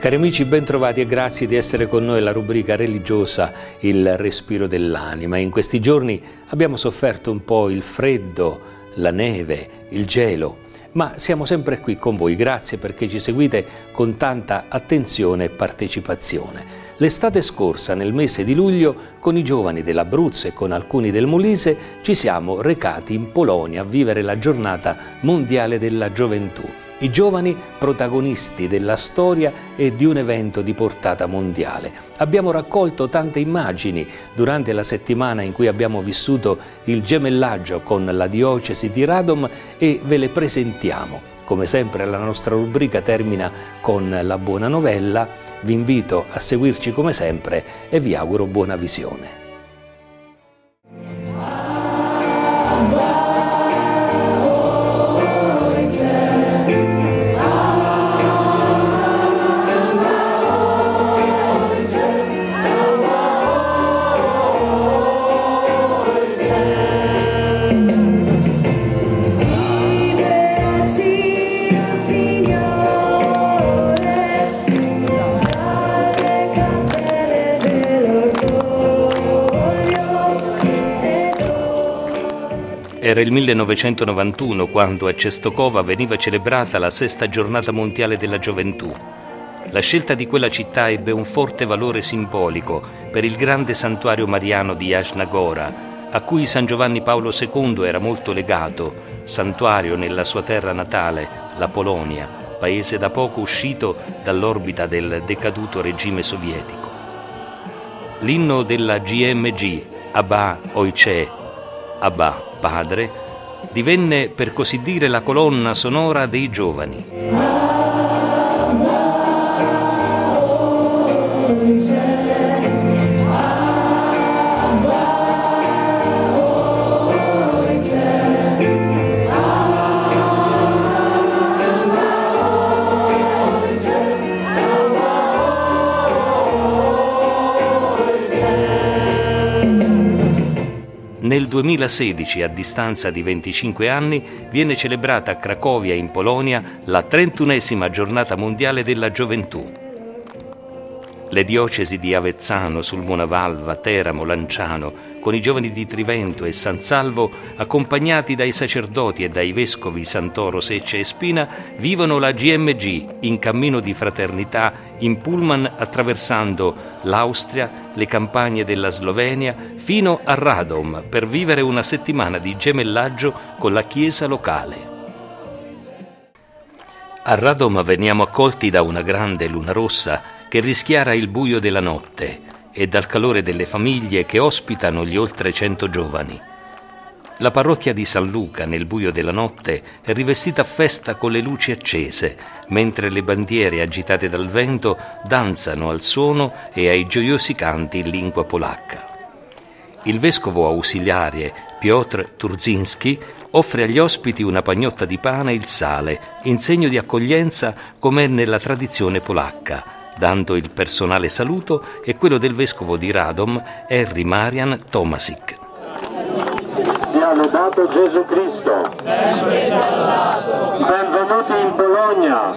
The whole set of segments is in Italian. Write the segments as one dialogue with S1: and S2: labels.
S1: Cari amici, ben trovati e grazie di essere con noi alla rubrica religiosa Il respiro dell'anima. In questi giorni abbiamo sofferto un po' il freddo, la neve, il gelo, ma siamo sempre qui con voi. Grazie perché ci seguite con tanta attenzione e partecipazione. L'estate scorsa, nel mese di luglio, con i giovani dell'Abruzzo e con alcuni del Molise, ci siamo recati in Polonia a vivere la giornata mondiale della gioventù. I giovani protagonisti della storia e di un evento di portata mondiale. Abbiamo raccolto tante immagini durante la settimana in cui abbiamo vissuto il gemellaggio con la diocesi di Radom e ve le presentiamo. Come sempre la nostra rubrica termina con la buona novella. Vi invito a seguirci come sempre e vi auguro buona visione. Era il 1991 quando a Czestochowa veniva celebrata la 6ª giornata mondiale della gioventù. La scelta di quella città ebbe un forte valore simbolico per il grande santuario mariano di Jasna Góra, a cui San Giovanni Paolo II era molto legato, santuario nella sua terra natale, la Polonia, paese da poco uscito dall'orbita del decaduto regime sovietico. L'inno della GMG, Abba Ojcze, Abba Padre, divenne per così dire la colonna sonora dei giovani. Nel 2016, a distanza di 25 anni, viene celebrata a Cracovia, in Polonia, la 31esima giornata mondiale della gioventù. Le diocesi di Avezzano, Sulmona-Valva, Teramo, Lanciano, con i giovani di Trivento e San Salvo, accompagnati dai sacerdoti e dai vescovi Santoro, Secce e Spina, vivono la GMG in cammino di fraternità in pullman attraversando l'Austria, le campagne della Slovenia, fino a Radom per vivere una settimana di gemellaggio con la chiesa locale. A Radom veniamo accolti da una grande luna rossa che rischiara il buio della notte e dal calore delle famiglie che ospitano gli oltre 100 giovani. La parrocchia di San Luca, nel buio della notte, è rivestita a festa con le luci accese, mentre le bandiere agitate dal vento danzano al suono e ai gioiosi canti in lingua polacca. Il vescovo ausiliare Piotr Turzinski offre agli ospiti una pagnotta di pane e il sale, in segno di accoglienza come è nella tradizione polacca, dando il personale saluto e quello del vescovo di Radom, Henry Marian Tomasik.
S2: Sia lodato Gesù Cristo. Sempre sia lodato. Benvenuti in Polonia.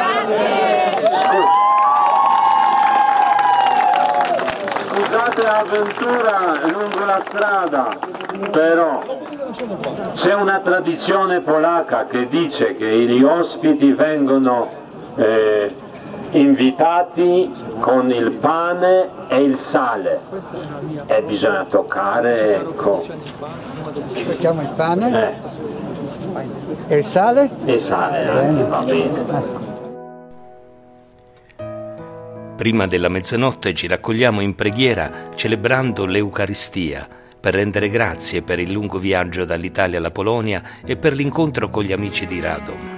S2: Scusate l'avventura lungo la strada, però c'è una tradizione polacca che dice che gli ospiti vengono invitati con il pane e il sale e bisogna toccare, ecco.
S3: Tocchiamo il pane e il sale?
S2: E il sale, va bene.
S1: Prima della mezzanotte ci raccogliamo in preghiera celebrando l'Eucaristia per rendere grazie per il lungo viaggio dall'Italia alla Polonia e per l'incontro con gli amici di Radom.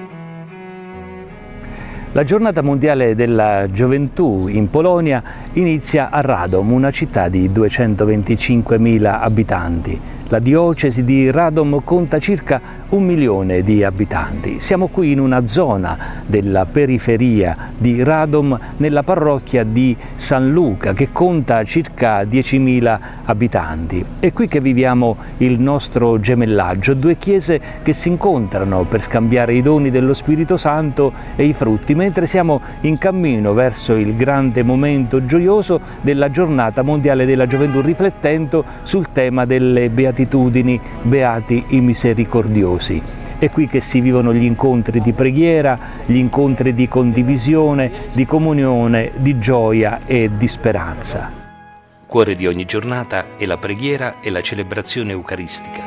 S1: La giornata mondiale della gioventù in Polonia inizia a Radom, una città di 225.000 abitanti. La diocesi di Radom conta circa 1 milione di abitanti. Siamo qui in una zona della periferia di Radom, nella parrocchia di San Luca, che conta circa 10.000 abitanti. È qui che viviamo il nostro gemellaggio, 2 chiese che si incontrano per scambiare i doni dello Spirito Santo e i frutti, mentre siamo in cammino verso il grande momento gioioso della giornata mondiale della gioventù, riflettendo sul tema delle beatitudini, beati i misericordiosi. È qui che si vivono gli incontri di preghiera, gli incontri di condivisione, di comunione, di gioia e di speranza.
S4: Cuore di ogni giornata è la preghiera e la celebrazione eucaristica.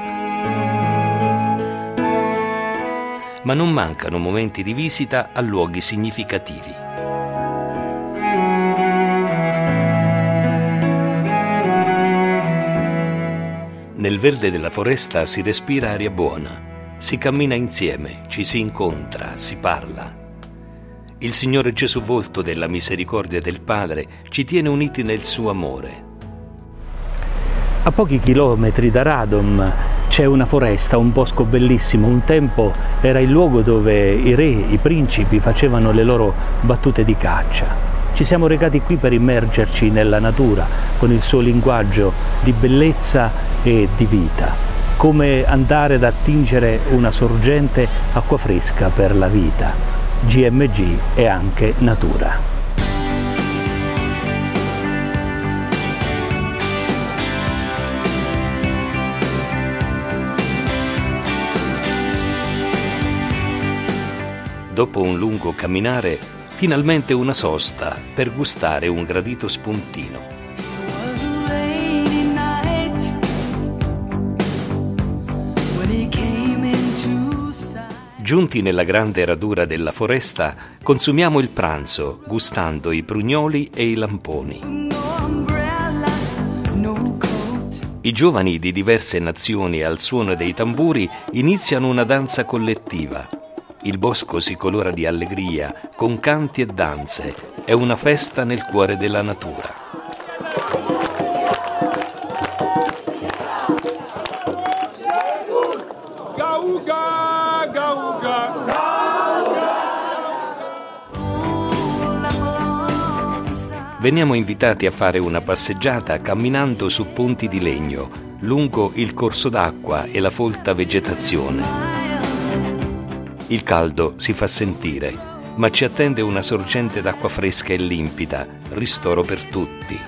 S4: Ma non mancano momenti di visita a luoghi significativi. Nel verde della foresta si respira aria buona, si cammina insieme, ci si incontra, si parla. Il Signore Gesù, volto della misericordia del Padre, ci tiene uniti nel suo amore.
S1: A pochi chilometri da Radom c'è una foresta, un bosco bellissimo. Un tempo era il luogo dove i re, i principi facevano le loro battute di caccia. Ci siamo recati qui per immergerci nella natura con il suo linguaggio di bellezza e di vita, come andare ad attingere una sorgente acqua fresca per la vita. GMG è anche natura.
S4: Dopo un lungo camminare, finalmente una sosta per gustare un gradito spuntino. Giunti nella grande radura della foresta, consumiamo il pranzo, gustando i prugnoli e i lamponi. I giovani di diverse nazioni al suono dei tamburi iniziano una danza collettiva. Il bosco si colora di allegria, con canti e danze. È una festa nel cuore della natura. Veniamo invitati a fare una passeggiata camminando su ponti di legno, lungo il corso d'acqua e la folta vegetazione. Il caldo si fa sentire, ma ci attende una sorgente d'acqua fresca e limpida, ristoro per tutti.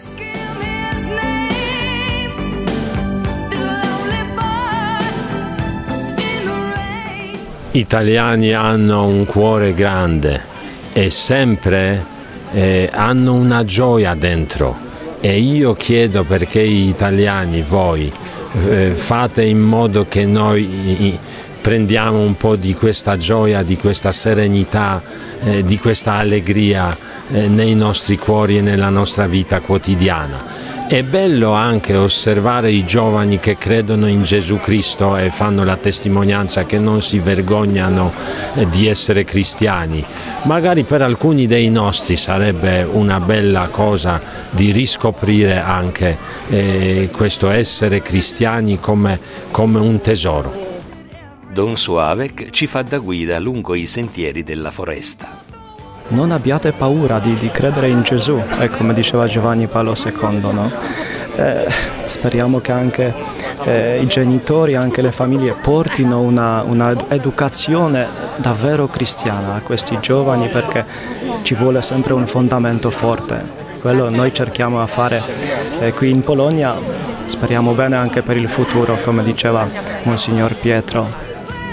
S5: Gli italiani hanno un cuore grande e sempre hanno una gioia dentro, e io chiedo perché gli italiani, voi, fate in modo che noi prendiamo un po' di questa gioia, di questa serenità, di questa allegria nei nostri cuori e nella nostra vita quotidiana. È bello anche osservare i giovani che credono in Gesù Cristo e fanno la testimonianza che non si vergognano di essere cristiani. Magari per alcuni dei nostri sarebbe una bella cosa di riscoprire anche questo essere cristiani come un tesoro.
S4: Don Soavec ci fa da guida lungo i sentieri della foresta.
S6: Non abbiate paura di credere in Gesù, come diceva Giovanni Paolo II, no? Speriamo che anche i genitori, anche le famiglie portino una educazione davvero cristiana a questi giovani, perché ci vuole sempre un fondamento forte. Quello noi cerchiamo a fare qui in Polonia, speriamo bene anche per il futuro, come diceva Monsignor Pietro.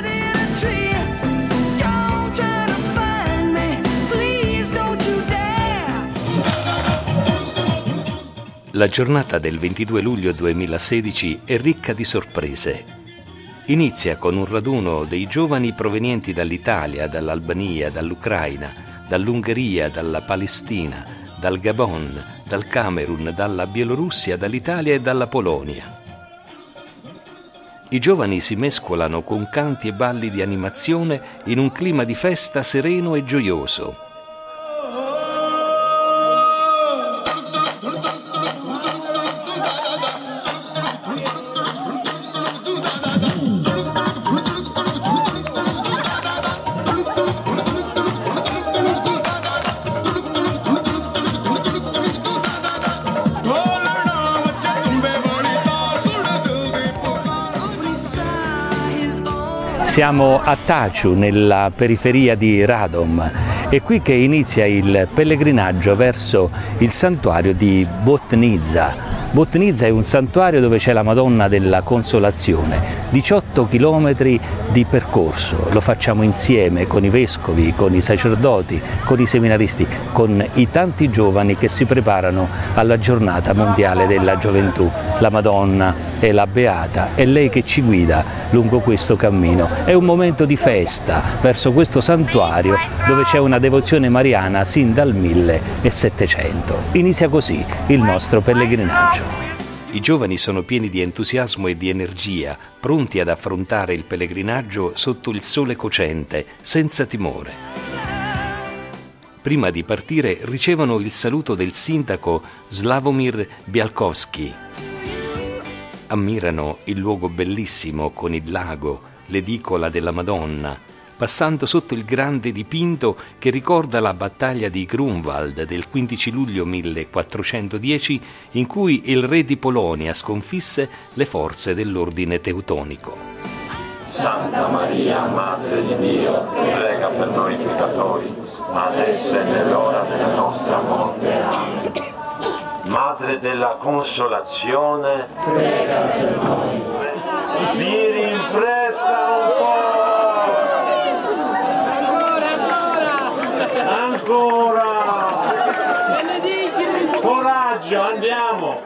S4: La giornata del 22 luglio 2016 è ricca di sorprese. Inizia con un raduno dei giovani provenienti dall'Italia, dall'Albania, dall'Ucraina, dall'Ungheria, dalla Palestina, dal Gabon, dal Camerun, dalla Bielorussia, dall'Italia e dalla Polonia. I giovani si mescolano con canti e balli di animazione in un clima di festa sereno e gioioso.
S1: Siamo a Taciu, nella periferia di Radom. È qui che inizia il pellegrinaggio verso il santuario di Botnica. Botnica è un santuario dove c'è la Madonna della Consolazione, 18 chilometri di percorso, lo facciamo insieme con i vescovi, con i sacerdoti, con i seminaristi, con i tanti giovani che si preparano alla giornata mondiale della gioventù. La Madonna è la Beata, è lei che ci guida lungo questo cammino. È un momento di festa verso questo santuario dove c'è una devozione mariana sin dal 1700. Inizia così il nostro pellegrinaggio.
S4: I giovani sono pieni di entusiasmo e di energia, pronti ad affrontare il pellegrinaggio sotto il sole cocente, senza timore. Prima di partire ricevono il saluto del sindaco Slavomir Bialkowski. Ammirano il luogo bellissimo con il lago, l'edicola della Madonna, passando sotto il grande dipinto che ricorda la battaglia di Grunwald del 15 luglio 1410 in cui il re di Polonia sconfisse le forze dell'ordine teutonico.
S2: Santa Maria, Madre di Dio, prega per noi peccatori, adesso e nell'ora della nostra morte. Amen. Madre della Consolazione, prega per noi. Vi rinfresca un po'. Ancora! Coraggio, andiamo!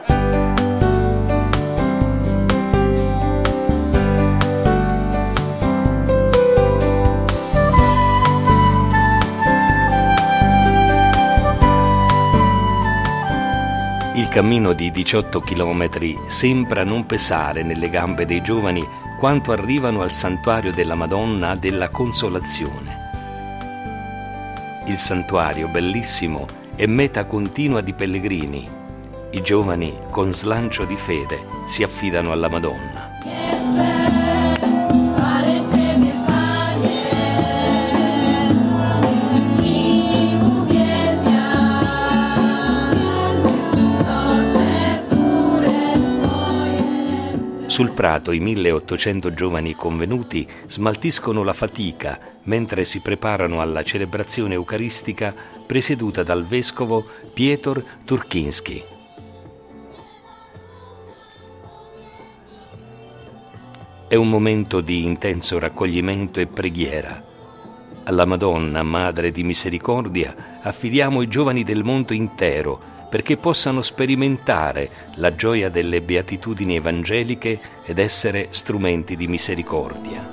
S4: Il cammino di 18 chilometri sembra non pesare nelle gambe dei giovani quanto arrivano al santuario della Madonna della Consolazione. Il santuario, bellissimo, è meta continua di pellegrini. I giovani, con slancio di fede, si affidano alla Madonna. Sul prato i 1800 giovani convenuti smaltiscono la fatica mentre si preparano alla celebrazione eucaristica presieduta dal vescovo Piotr Turkhinski. È un momento di intenso raccoglimento e preghiera. Alla Madonna, Madre di Misericordia, affidiamo i giovani del mondo intero perché possano sperimentare la gioia delle beatitudini evangeliche ed essere strumenti di misericordia.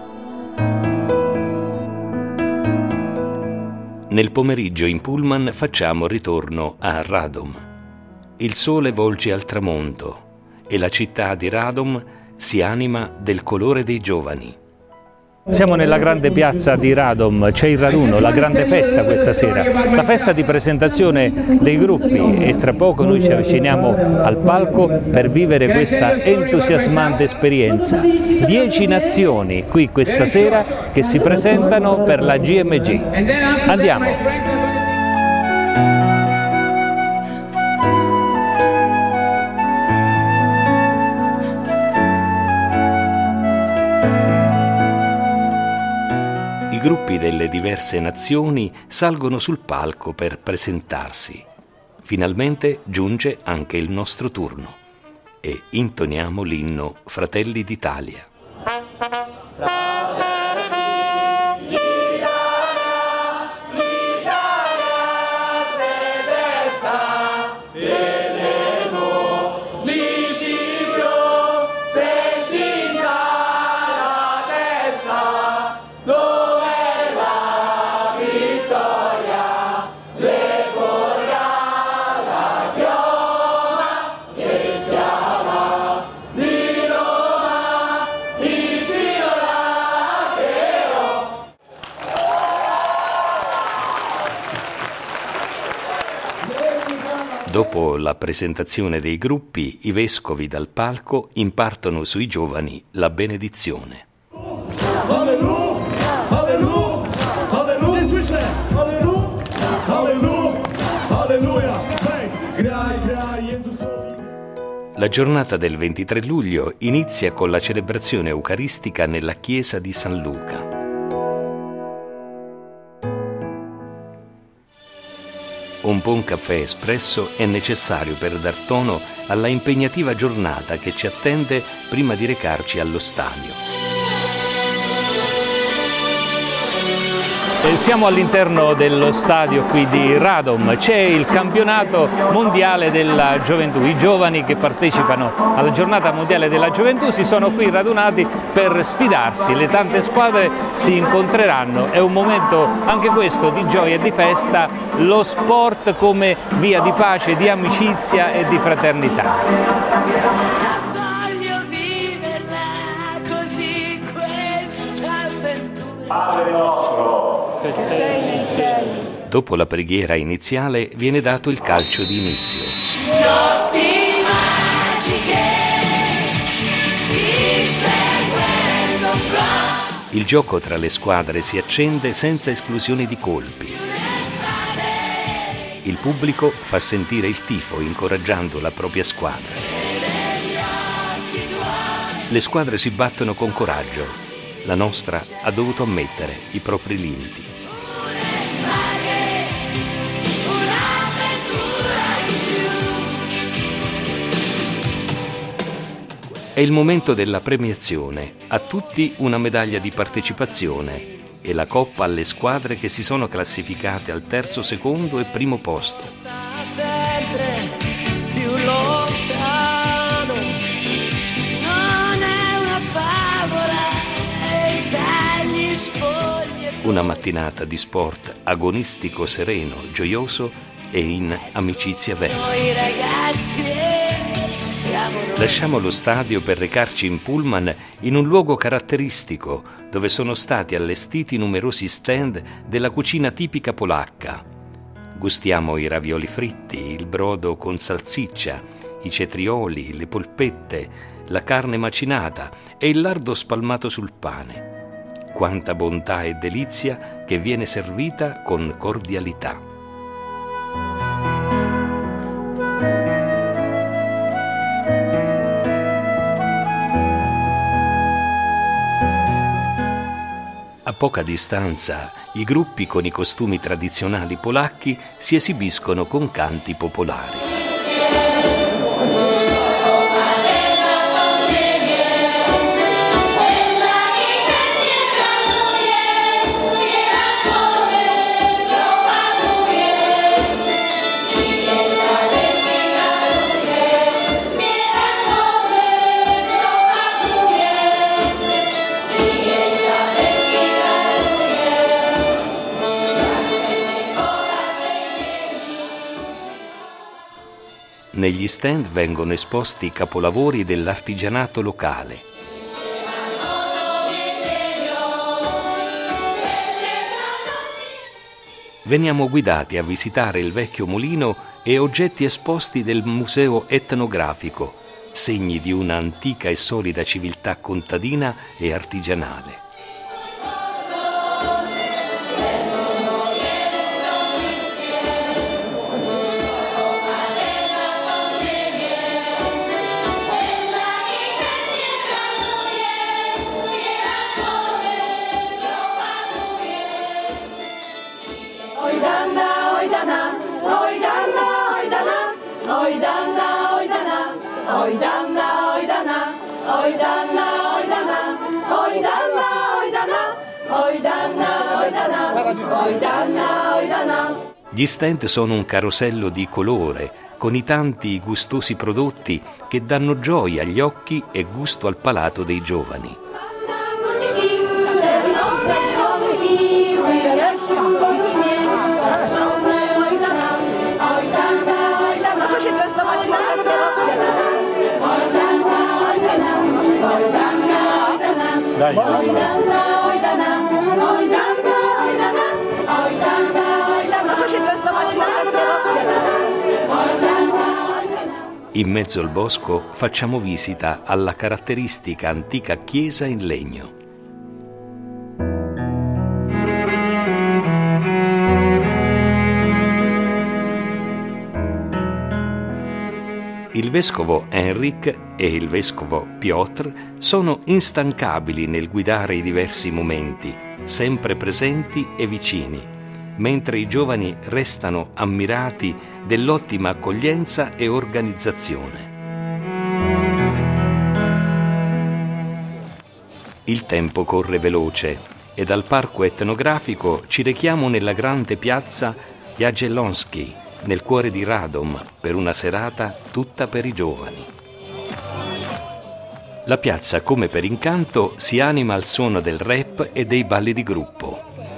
S4: Nel pomeriggio in pullman facciamo ritorno a Radom. Il sole volge al tramonto e la città di Radom si anima del colore dei giovani.
S1: Siamo nella grande piazza di Radom, c'è il raduno, la grande festa questa sera, la festa di presentazione dei gruppi e tra poco noi ci avviciniamo al palco per vivere questa entusiasmante esperienza. 10 nazioni qui questa sera che si presentano per la GMG. Andiamo!
S4: I gruppi delle diverse nazioni salgono sul palco per presentarsi. Finalmente giunge anche il nostro turno e intoniamo l'inno Fratelli d'Italia. Dopo la presentazione dei gruppi, i vescovi dal palco impartono sui giovani la benedizione. La giornata del 23 luglio inizia con la celebrazione eucaristica nella chiesa di San Luca. Un buon caffè espresso è necessario per dar tono alla impegnativa giornata che ci attende prima di recarci allo stadio.
S1: Siamo all'interno dello stadio qui di Radom, c'è il campionato mondiale della gioventù, i giovani che partecipano alla giornata mondiale della gioventù si sono qui radunati per sfidarsi, le tante squadre si incontreranno, è un momento anche questo di gioia e di festa, lo sport come via di pace, di amicizia e di fraternità.
S7: Voglio viverla così questa avventura.
S2: Padre nostro,
S7: che sei nei cieli.
S4: Dopo la preghiera iniziale viene dato il calcio di inizio.
S7: Notti magiche, inseguendo un gol.
S4: Il gioco tra le squadre si accende senza esclusione di colpi. Il pubblico fa sentire il tifo incoraggiando la propria squadra. Le squadre si battono con coraggio. La nostra ha dovuto ammettere i propri limiti. È il momento della premiazione. A tutti una medaglia di partecipazione e la coppa alle squadre che si sono classificate al terzo, secondo e primo posto.
S7: Sempre più lontano, non è una favola, è dagli spogli.
S4: Una mattinata di sport agonistico, sereno, gioioso e in amicizia vera.
S7: Noi ragazzi siamo noi.
S4: Lasciamo lo stadio per recarci in pullman in un luogo caratteristico dove sono stati allestiti numerosi stand della cucina tipica polacca. Gustiamo i ravioli fritti, il brodo con salsiccia, i cetrioli, le polpette, la carne macinata e il lardo spalmato sul pane. Quanta bontà e delizia che viene servita con cordialità. A poca distanza, i gruppi con i costumi tradizionali polacchi si esibiscono con canti popolari. Negli stand vengono esposti i capolavori dell'artigianato locale. Veniamo guidati a visitare il vecchio mulino e oggetti esposti del museo etnografico, segni di una antica e solida civiltà contadina e artigianale. Gli stand sono un carosello di colore, con i tanti gustosi prodotti che danno gioia agli occhi e gusto al palato dei giovani. In mezzo al bosco facciamo visita alla caratteristica antica chiesa in legno. Il vescovo Henryk e il vescovo Piotr sono instancabili nel guidare i diversi momenti, sempre presenti e vicini, mentre i giovani restano ammirati dell'ottima accoglienza e organizzazione. Il tempo corre veloce e dal parco etnografico ci rechiamo nella grande piazza Jagiellonski, nel cuore di Radom, per una serata tutta per i giovani. La piazza, come per incanto, si anima al suono del rap e dei balli di gruppo.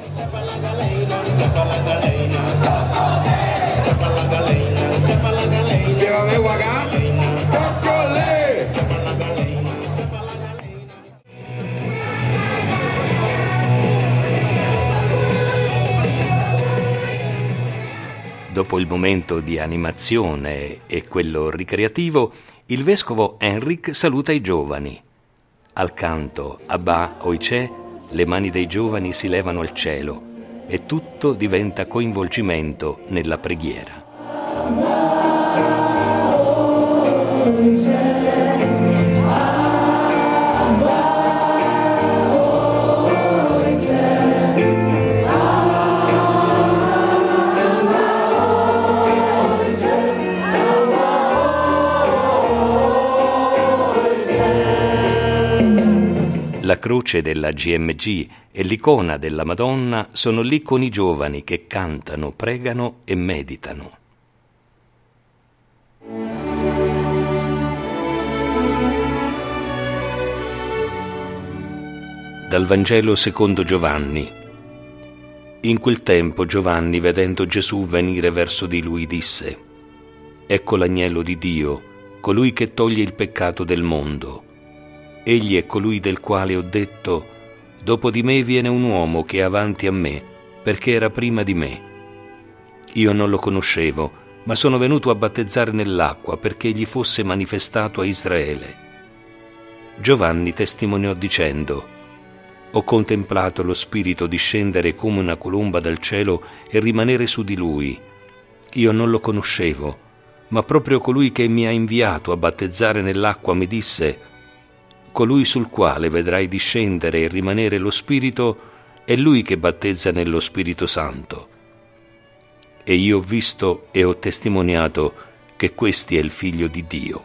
S4: Dopo il momento di animazione e quello ricreativo, il vescovo Henryk saluta i giovani. Al canto Abba Oicè, le mani dei giovani si levano al cielo e tutto diventa coinvolgimento nella preghiera. La croce della GMG e l'icona della Madonna sono lì con i giovani che cantano, pregano e meditano. Dal Vangelo secondo Giovanni. In quel tempo Giovanni, vedendo Gesù venire verso di lui, disse: «Ecco l'agnello di Dio, colui che toglie il peccato del mondo. Egli è colui del quale ho detto: dopo di me viene un uomo che è avanti a me, perché era prima di me. Io non lo conoscevo, ma sono venuto a battezzare nell'acqua perché gli fosse manifestato a Israele». Giovanni testimoniò dicendo: «Ho contemplato lo Spirito discendere come una colomba dal cielo e rimanere su di lui. Io non lo conoscevo, ma proprio colui che mi ha inviato a battezzare nell'acqua mi disse: colui sul quale vedrai discendere e rimanere lo Spirito è lui che battezza nello Spirito Santo. E io ho visto e ho testimoniato che questi è il Figlio di Dio».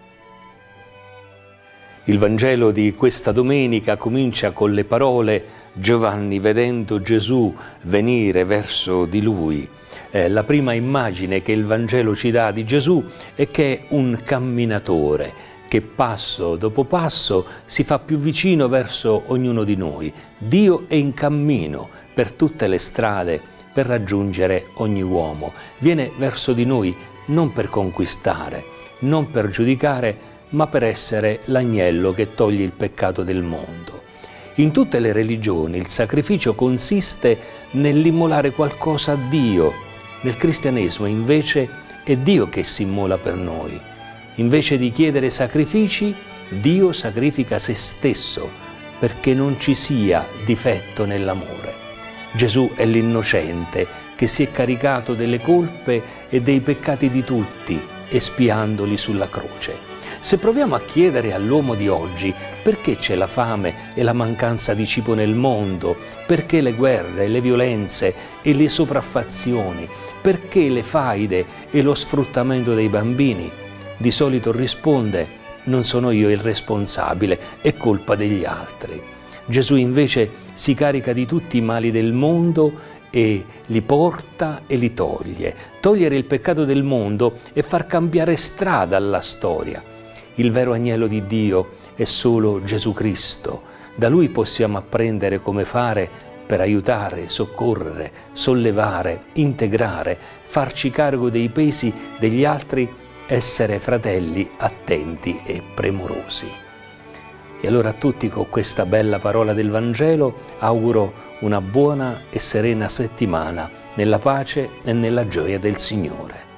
S1: Il Vangelo di questa domenica comincia con le parole «Giovanni, vedendo Gesù venire verso di lui». La prima immagine che il Vangelo ci dà di Gesù è che è un camminatore che passo dopo passo si fa più vicino verso ognuno di noi. Dio è in cammino per tutte le strade per raggiungere ogni uomo. Viene verso di noi non per conquistare, non per giudicare, ma per essere l'agnello che toglie il peccato del mondo. In tutte le religioni il sacrificio consiste nell'immolare qualcosa a Dio. Nel cristianesimo invece è Dio che si immola per noi. Invece di chiedere sacrifici, Dio sacrifica se stesso perché non ci sia difetto nell'amore. Gesù è l'innocente che si è caricato delle colpe e dei peccati di tutti, espiandoli sulla croce. Se proviamo a chiedere all'uomo di oggi perché c'è la fame e la mancanza di cibo nel mondo, perché le guerre, le violenze e le sopraffazioni, perché le faide e lo sfruttamento dei bambini, di solito risponde: non sono io il responsabile, è colpa degli altri. Gesù invece si carica di tutti i mali del mondo e li porta e li toglie. Togliere il peccato del mondo è far cambiare strada alla storia. Il vero agnello di Dio è solo Gesù Cristo. Da Lui possiamo apprendere come fare per aiutare, soccorrere, sollevare, integrare, farci carico dei pesi degli altri, essere fratelli attenti e premurosi. E allora a tutti, con questa bella parola del Vangelo, auguro una buona e serena settimana nella pace e nella gioia del Signore.